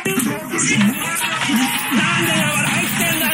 なんで俺は入ってんだ